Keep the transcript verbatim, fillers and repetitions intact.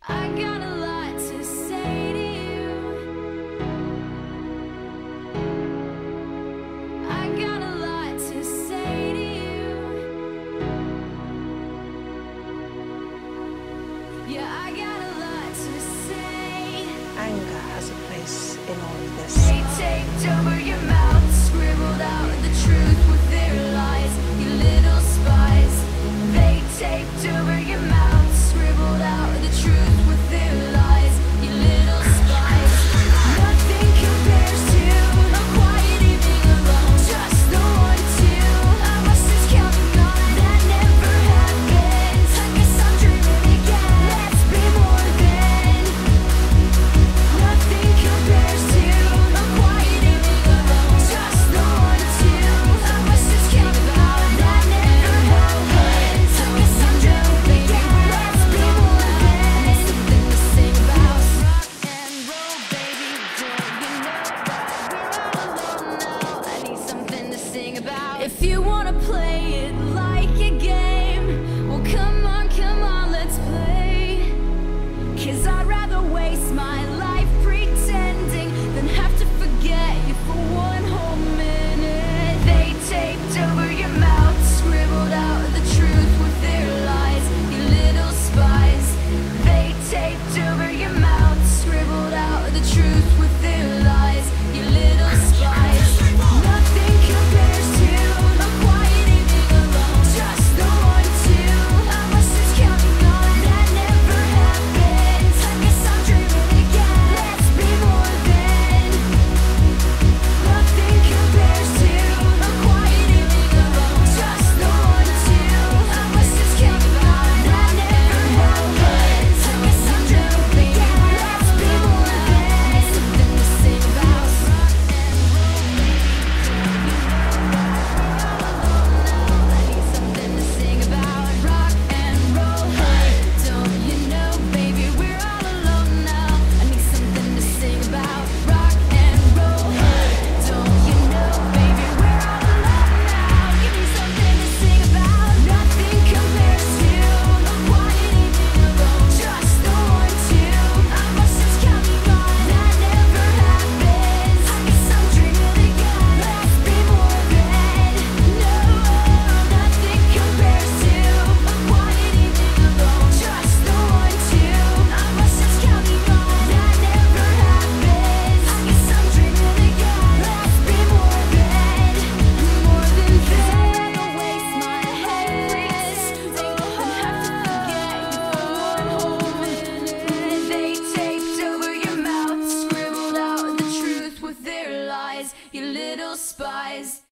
I got a lot to say to you. I got a lot to say to you. Yeah, I got a lot to say. Anger has a place in all of this. They taped over your mouth, scribbled out the truth with their lies, you little spies. They taped over your mouth, scribbled out the truth with their lies, you little spies. Nothing compares to a quiet evening alone, just the one two. I was just counting on that never happens. I guess I'm dreaming again. Let's be more than. Nothing compares to a quiet evening alone, just the one two. I was just counting on that never happens. I guess I'm dreaming again. Let's be more than. Something to sing about. Rock and roll, baby. Don't you know that we're all alone now? I need something to sing about. If you wanna play it like a game, well come on, come on, let's play. 'Cause I'd rather waste my life pretending than have to forget you for one whole minute. They taped over your mouth, scribbled out the truth with their lies, you little spies. They taped over your mouth, scribbled out the truth with their lies, you little spies. Nothing compares to a quiet evening alone, just the one two. I was just counting on that never happens. I guess I'm dreaming again. Let's be more than. Nothing compares to a quiet evening alone, just the one two. I was just counting on that never happens. I guess I'm dreaming again. Let's be more than. Something to sing about. Rock and roll, baby. Don't you know, baby, we're all alone now? I need something to sing about. Rock and roll, baby. Don't you know, baby, we're all alone now? Give me something to sing about. Nothing compares to a quiet evening alone, just the one two. I was just counting on that never happens. I guess I'm dreaming again. Let's be more than. No, nothing compares to a quiet evening alone, just the one two. I was just counting on that never happens. I guess I'm dreaming again. Let's be more than, more than this. I'd rather waste my head pretending than have to forget you for one whole minute. They taped over your mouth, scribbled out the truth with their lies, you little spies.